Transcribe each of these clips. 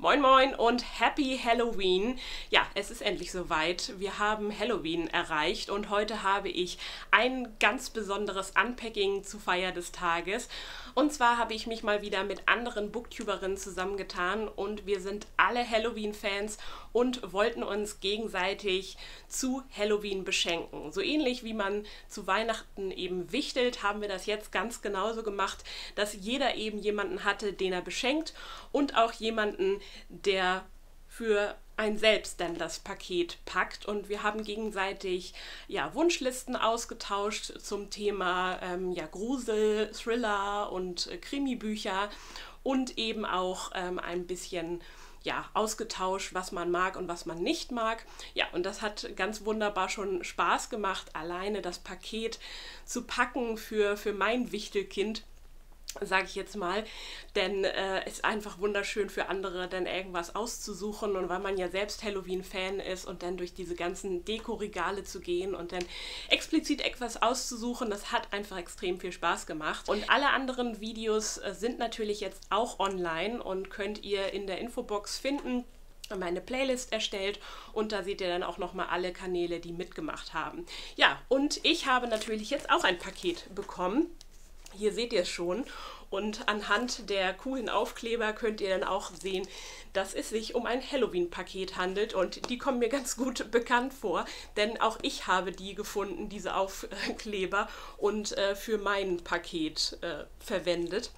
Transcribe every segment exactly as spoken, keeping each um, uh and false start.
Moin Moin und Happy Halloween! Ja, es ist endlich soweit. Wir haben Halloween erreicht und heute habe ich ein ganz besonderes Unpacking zur Feier des Tages. Und zwar habe ich mich mal wieder mit anderen Booktuberinnen zusammengetan und wir sind alle Halloween-Fans und wollten uns gegenseitig zu Halloween beschenken. So ähnlich wie man zu Weihnachten eben wichtelt, haben wir das jetzt ganz genauso gemacht, dass jeder eben jemanden hatte, den er beschenkt und auch jemanden, der für ein selbst dann das Paket packt. Und wir haben gegenseitig ja, Wunschlisten ausgetauscht zum Thema ähm, ja, Grusel, Thriller und äh, Krimi-Bücher und eben auch ähm, ein bisschen ja, ausgetauscht, was man mag und was man nicht mag. Ja, und das hat ganz wunderbar schon Spaß gemacht, alleine das Paket zu packen für, für mein Wichtelkind, sage ich jetzt mal, denn es äh, ist einfach wunderschön für andere, dann irgendwas auszusuchen, und weil man ja selbst Halloween-Fan ist und dann durch diese ganzen Dekoregale zu gehen und dann explizit etwas auszusuchen, das hat einfach extrem viel Spaß gemacht. Und alle anderen Videos äh, sind natürlich jetzt auch online und könnt ihr in der Infobox finden. Meine Playlist erstellt und da seht ihr dann auch nochmal alle Kanäle, die mitgemacht haben. Ja, und ich habe natürlich jetzt auch ein Paket bekommen. Hier seht ihr es schon, und anhand der coolen Aufkleber könnt ihr dann auch sehen, dass es sich um ein Halloween-Paket handelt, und die kommen mir ganz gut bekannt vor, denn auch ich habe die gefunden, diese Aufkleber, und äh, für mein Paket äh, verwendet.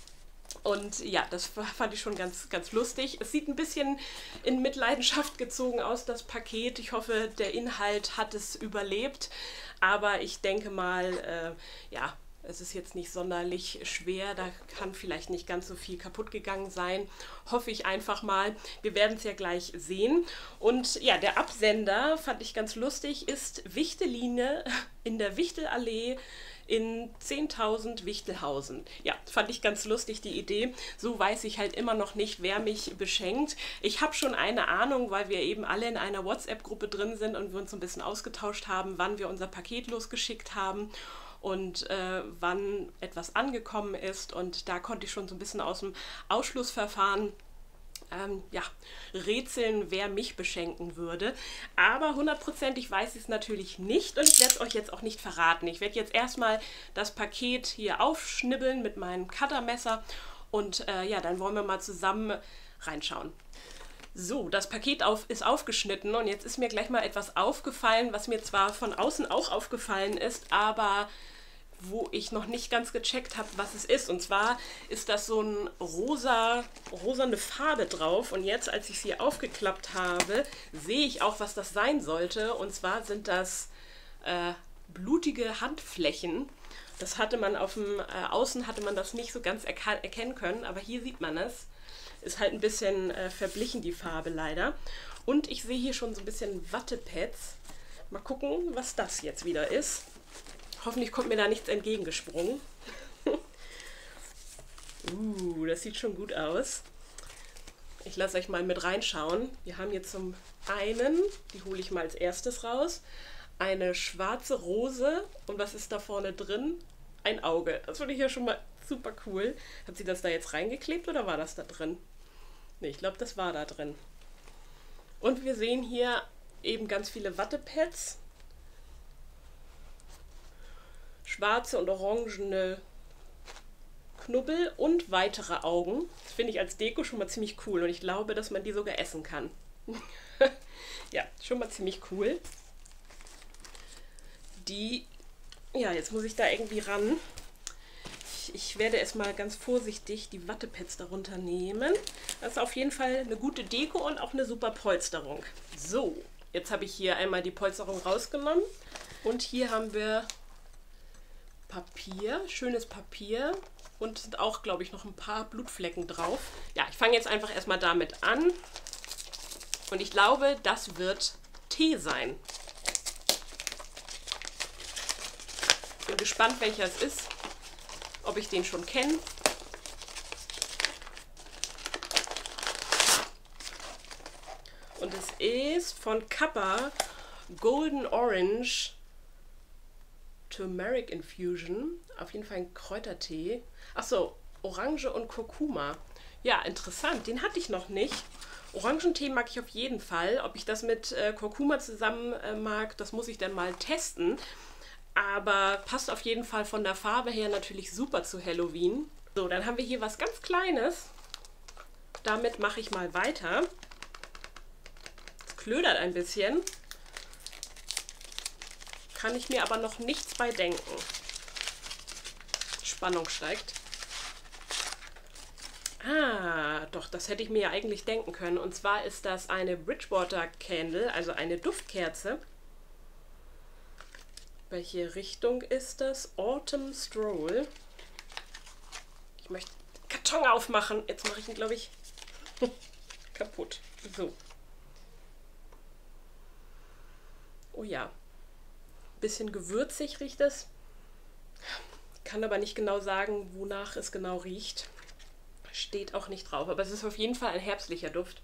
Und ja, das fand ich schon ganz, ganz lustig. Es sieht ein bisschen in Mitleidenschaft gezogen aus, das Paket. Ich hoffe, der Inhalt hat es überlebt, aber ich denke mal, äh, ja, es ist jetzt nicht sonderlich schwer, da kann vielleicht nicht ganz so viel kaputt gegangen sein. Hoffe ich einfach mal. Wir werden es ja gleich sehen. Und ja, der Absender, fand ich ganz lustig, ist Wichteline in der Wichtelallee in zehntausend Wichtelhausen. Ja, fand ich ganz lustig, die Idee. So weiß ich halt immer noch nicht, wer mich beschenkt. Ich habe schon eine Ahnung, weil wir eben alle in einer WhatsApp-Gruppe drin sind und wir uns so ein bisschen ausgetauscht haben, wann wir unser Paket losgeschickt haben und äh, wann etwas angekommen ist, und da konnte ich schon so ein bisschen aus dem Ausschlussverfahren ähm, ja, rätseln, wer mich beschenken würde. Aber hundertprozentig weiß ich es natürlich nicht, und ich werde es euch jetzt auch nicht verraten. Ich werde jetzt erstmal das Paket hier aufschnibbeln mit meinem Cuttermesser, und äh, ja, dann wollen wir mal zusammen reinschauen. So, das Paket auf, ist aufgeschnitten, und jetzt ist mir gleich mal etwas aufgefallen, was mir zwar von außen auch aufgefallen ist, aber wo ich noch nicht ganz gecheckt habe, was es ist. Und zwar ist das so ein rosa, rosane Farbe drauf, und jetzt, als ich sie aufgeklappt habe, sehe ich auch, was das sein sollte. Und zwar sind das äh, blutige Handflächen. Das hatte man auf dem äh, Außen hatte man das nicht so ganz erka- erkennen können, aber hier sieht man es. Ist halt ein bisschen äh, verblichen, die Farbe leider. Und ich sehe hier schon so ein bisschen Wattepads. Mal gucken, was das jetzt wieder ist. Hoffentlich kommt mir da nichts entgegengesprungen. uh, das sieht schon gut aus. Ich lasse euch mal mit reinschauen. Wir haben hier zum einen, die hole ich mal als erstes raus, eine schwarze Rose. Und was ist da vorne drin? Ein Auge. Das finde ich ja schon mal super cool. Hat sie das da jetzt reingeklebt oder war das da drin? Ne, ich glaube, das war da drin. Und wir sehen hier eben ganz viele Wattepads. Schwarze und orangene Knubbel und weitere Augen. Das finde ich als Deko schon mal ziemlich cool, und ich glaube, dass man die sogar essen kann. Ja, schon mal ziemlich cool. Die, ja, jetzt muss ich da irgendwie ran. Ich, ich werde erstmal ganz vorsichtig die Wattepads darunter nehmen. Das ist auf jeden Fall eine gute Deko und auch eine super Polsterung. So, jetzt habe ich hier einmal die Polsterung rausgenommen, und hier haben wir Papier, schönes Papier, und sind auch, glaube ich, noch ein paar Blutflecken drauf. Ja, ich fange jetzt einfach erstmal damit an, und ich glaube, das wird Tee sein. Bin gespannt, welcher es ist, ob ich den schon kenne. Und es ist von Kappa Golden Orange Turmeric Infusion. Auf jeden Fall ein Kräutertee. Achso, Orange und Kurkuma. Ja, interessant. Den hatte ich noch nicht. Orangentee mag ich auf jeden Fall. Ob ich das mit äh, Kurkuma zusammen äh, mag, das muss ich dann mal testen. Aber passt auf jeden Fall von der Farbe her natürlich super zu Halloween. So, dann haben wir hier was ganz Kleines. Damit mache ich mal weiter. Es klödert ein bisschen. Kann ich mir aber noch nichts bei denken. Spannung steigt. Ah, doch, das hätte ich mir ja eigentlich denken können. Und zwar ist das eine Bridgewater Candle, also eine Duftkerze. Welche Richtung ist das? Autumn Stroll. Ich möchte den Karton aufmachen. Jetzt mache ich ihn, glaube ich, kaputt. So. Oh ja. Bisschen gewürzig riecht es. Kann aber nicht genau sagen, wonach es genau riecht. Steht auch nicht drauf, aber es ist auf jeden Fall ein herbstlicher Duft.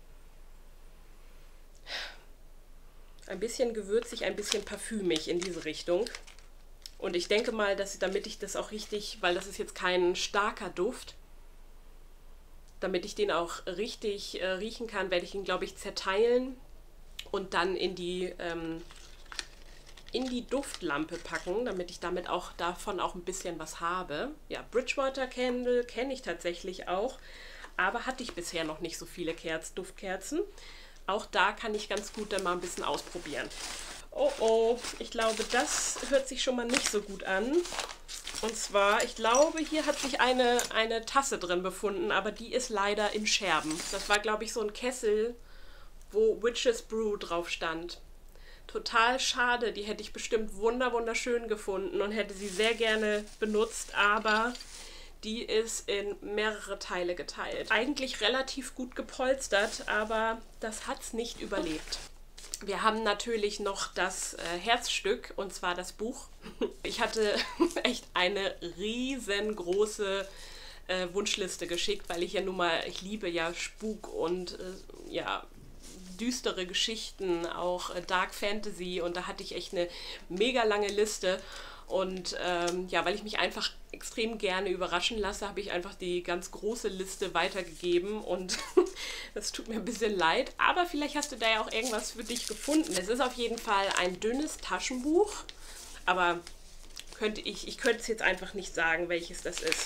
Ein bisschen gewürzig, ein bisschen parfümig in diese Richtung. Und ich denke mal, dass damit ich das auch richtig, weil das ist jetzt kein starker Duft, damit ich den auch richtig äh, riechen kann, werde ich ihn, glaube ich, zerteilen und dann in die, ähm, in die Duftlampe packen, damit ich damit auch davon auch ein bisschen was habe. Ja, Bridgewater Candle kenne ich tatsächlich auch, aber hatte ich bisher noch nicht so viele Kerz Duftkerzen. Auch da kann ich ganz gut dann mal ein bisschen ausprobieren. Oh oh, ich glaube, das hört sich schon mal nicht so gut an. Und zwar, ich glaube, hier hat sich eine, eine Tasse drin befunden, aber die ist leider in Scherben. Das war, glaube ich, so ein Kessel, wo Witch's Brew drauf stand. Total schade, die hätte ich bestimmt wunder wunderschön gefunden und hätte sie sehr gerne benutzt, aber die ist in mehrere Teile geteilt. Eigentlich relativ gut gepolstert, aber das hat es nicht überlebt. Wir haben natürlich noch das äh, Herzstück, und zwar das Buch. Ich hatte echt eine riesengroße äh, Wunschliste geschickt, weil ich ja nun mal, ich liebe ja Spuk und äh, ja, düstere Geschichten, auch äh, Dark Fantasy, und da hatte ich echt eine mega lange Liste. Und ähm, ja, weil ich mich einfach extrem gerne überraschen lasse, habe ich einfach die ganz große Liste weitergegeben und das tut mir ein bisschen leid. Aber vielleicht hast du da ja auch irgendwas für dich gefunden. Es ist auf jeden Fall ein dünnes Taschenbuch, aber könnte ich, ich könnte es jetzt einfach nicht sagen, welches das ist.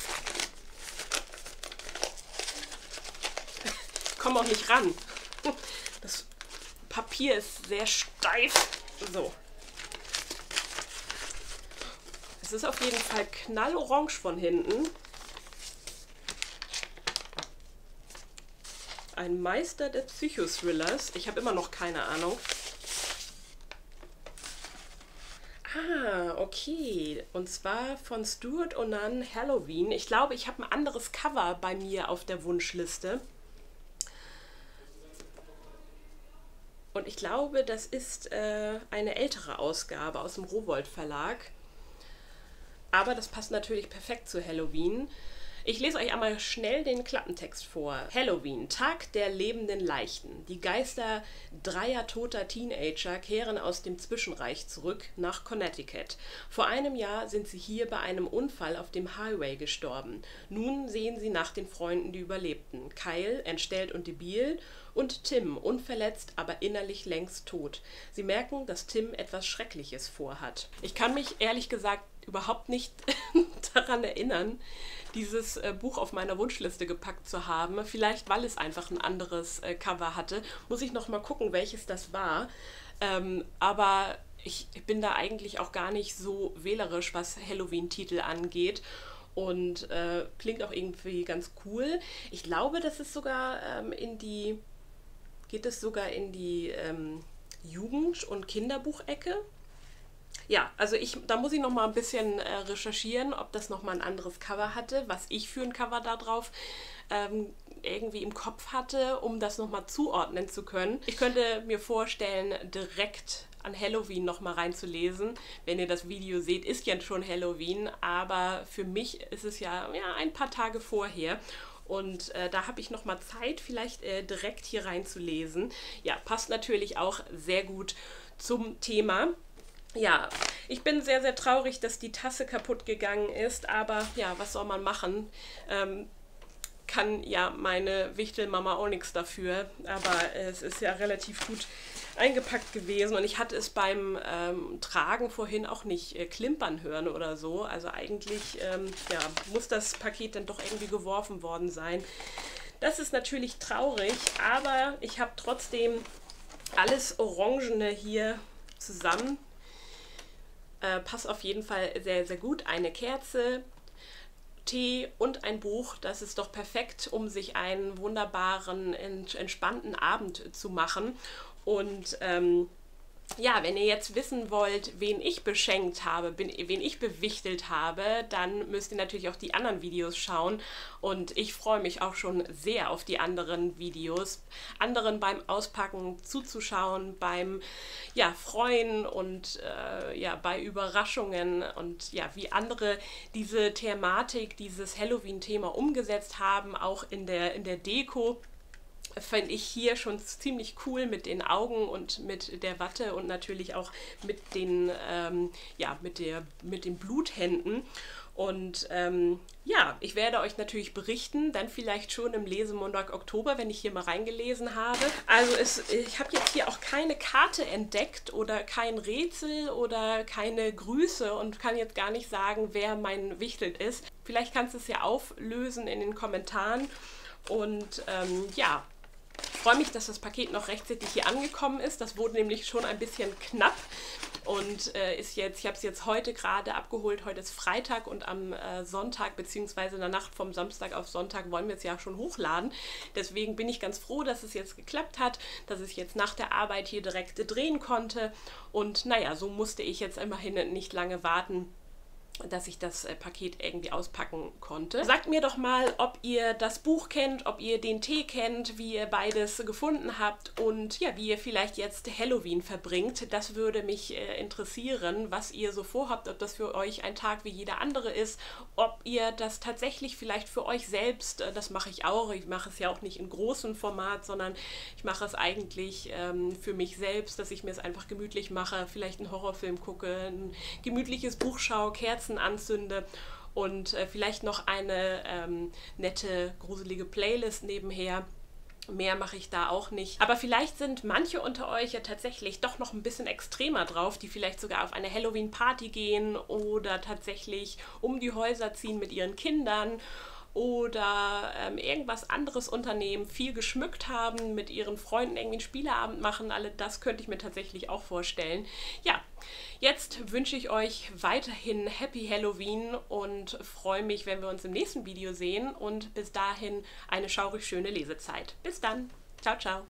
Ich komme auch nicht ran. Das Papier ist sehr steif. So. Es ist auf jeden Fall knallorange von hinten. Ein Meister des Psychothrillers. Ich habe immer noch keine Ahnung. Ah, okay. Und zwar von Stuart Onan Halloween. Ich glaube, ich habe ein anderes Cover bei mir auf der Wunschliste. Und ich glaube, das ist äh, eine ältere Ausgabe aus dem Rowohlt Verlag. Aber das passt natürlich perfekt zu Halloween. Ich lese euch einmal schnell den Klappentext vor. Halloween, Tag der lebenden Leichen. Die Geister dreier toter Teenager kehren aus dem Zwischenreich zurück nach Connecticut. Vor einem Jahr sind sie hier bei einem Unfall auf dem Highway gestorben. Nun sehen sie nach den Freunden, die überlebten. Kyle, entstellt und debil, und Tim, unverletzt, aber innerlich längst tot. Sie merken, dass Tim etwas Schreckliches vorhat. Ich kann mich ehrlich gesagt überhaupt nicht daran erinnern, dieses äh, Buch auf meiner Wunschliste gepackt zu haben. Vielleicht, weil es einfach ein anderes äh, Cover hatte. Muss ich noch mal gucken, welches das war. Ähm, aber ich, ich bin da eigentlich auch gar nicht so wählerisch, was Halloween-Titel angeht. Und äh, klingt auch irgendwie ganz cool. Ich glaube, das ist sogar ähm, in die, geht es sogar in die ähm, Jugend- und Kinderbuchecke. Ja, also ich, da muss ich noch mal ein bisschen äh, recherchieren, ob das noch mal ein anderes Cover hatte, was ich für ein Cover da drauf ähm, irgendwie im Kopf hatte, um das noch mal zuordnen zu können. Ich könnte mir vorstellen, direkt an Halloween noch mal reinzulesen. Wenn ihr das Video seht, ist ja schon Halloween, aber für mich ist es ja, ja ein paar Tage vorher. Und äh, da habe ich noch mal Zeit, vielleicht äh, direkt hier reinzulesen. Ja, passt natürlich auch sehr gut zum Thema. Ja, ich bin sehr, sehr traurig, dass die Tasse kaputt gegangen ist, aber ja, was soll man machen? Ähm, kann ja meine Wichtelmama auch nichts dafür, aber es ist ja relativ gut eingepackt gewesen und ich hatte es beim ähm, Tragen vorhin auch nicht äh, klimpern hören oder so. Also eigentlich ähm, ja, muss das Paket dann doch irgendwie geworfen worden sein. Das ist natürlich traurig, aber ich habe trotzdem alles Orangene hier zusammen. Äh, passt auf jeden Fall sehr, sehr gut. Eine Kerze, Tee und ein Buch, das ist doch perfekt, um sich einen wunderbaren, entspannten Abend zu machen. Und ähm, ja, wenn ihr jetzt wissen wollt, wen ich beschenkt habe, bin, wen ich bewichtelt habe, dann müsst ihr natürlich auch die anderen Videos schauen. Und ich freue mich auch schon sehr auf die anderen Videos, anderen beim Auspacken zuzuschauen, beim ja, Freuen und äh, ja, bei Überraschungen und ja, wie andere diese Thematik, dieses Halloween-Thema umgesetzt haben, auch in der, in der Deko. Finde ich hier schon ziemlich cool mit den Augen und mit der Watte und natürlich auch mit den, ähm, ja, mit der, mit den Bluthänden. Und ähm, ja, ich werde euch natürlich berichten, dann vielleicht schon im Lesemontag Oktober, wenn ich hier mal reingelesen habe. Also es, ich habe jetzt hier auch keine Karte entdeckt oder kein Rätsel oder keine Grüße und kann jetzt gar nicht sagen, wer mein Wichtelt ist. Vielleicht kannst du es ja auflösen in den Kommentaren. Und ähm, ja, ich freue mich, dass das Paket noch rechtzeitig hier angekommen ist. Das wurde nämlich schon ein bisschen knapp und äh, ist jetzt, ich habe es jetzt heute gerade abgeholt. Heute ist Freitag und am äh, Sonntag bzw. in der Nacht vom Samstag auf Sonntag wollen wir es ja schon hochladen. Deswegen bin ich ganz froh, dass es jetzt geklappt hat, dass ich jetzt nach der Arbeit hier direkt drehen konnte. Und naja, so musste ich jetzt immerhin nicht lange warten, dass ich das äh, Paket irgendwie auspacken konnte. Sagt mir doch mal, ob ihr das Buch kennt, ob ihr den Tee kennt, wie ihr beides gefunden habt und ja, wie ihr vielleicht jetzt Halloween verbringt. Das würde mich äh, interessieren, was ihr so vorhabt, ob das für euch ein Tag wie jeder andere ist, ob ihr das tatsächlich vielleicht für euch selbst, äh, das mache ich auch, ich mache es ja auch nicht in großem Format, sondern ich mache es eigentlich ähm, für mich selbst, dass ich mir es einfach gemütlich mache, vielleicht einen Horrorfilm gucke, ein gemütliches Buch schaue, Kerzen anzünde und äh, vielleicht noch eine ähm, nette, gruselige Playlist nebenher. Mehr mache ich da auch nicht. Aber vielleicht sind manche unter euch ja tatsächlich doch noch ein bisschen extremer drauf, die vielleicht sogar auf eine Halloween-Party gehen oder tatsächlich um die Häuser ziehen mit ihren Kindern oder ähm, irgendwas anderes unternehmen, viel geschmückt haben, mit ihren Freunden irgendwie einen Spieleabend machen. Alle das könnte ich mir tatsächlich auch vorstellen. Ja, jetzt wünsche ich euch weiterhin Happy Halloween und freue mich, wenn wir uns im nächsten Video sehen und bis dahin eine schaurig schöne Lesezeit. Bis dann. Ciao, ciao.